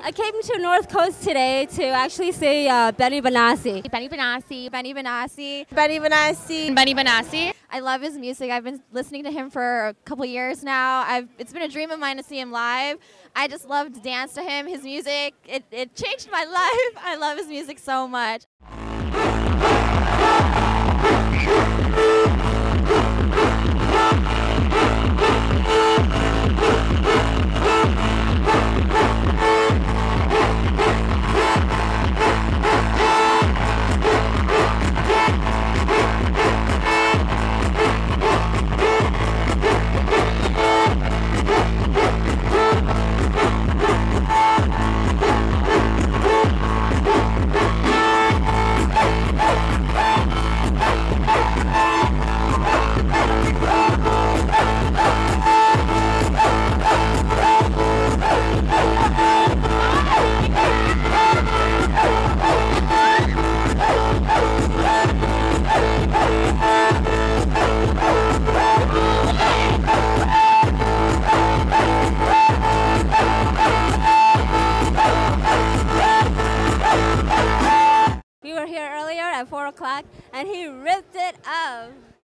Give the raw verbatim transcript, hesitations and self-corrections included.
I came to North Coast today to actually see uh, BennyBenassi. BennyBenassi, BennyBenassi, BennyBenassi, BennyBenassi. I love his music. I've been listening to him for a couple years now. I've, it's been a dream of mine to see him live. I just love to dance to him. His music, it, it changed my life. I love his music so much. We were here earlier at four o'clock, and he ripped it up.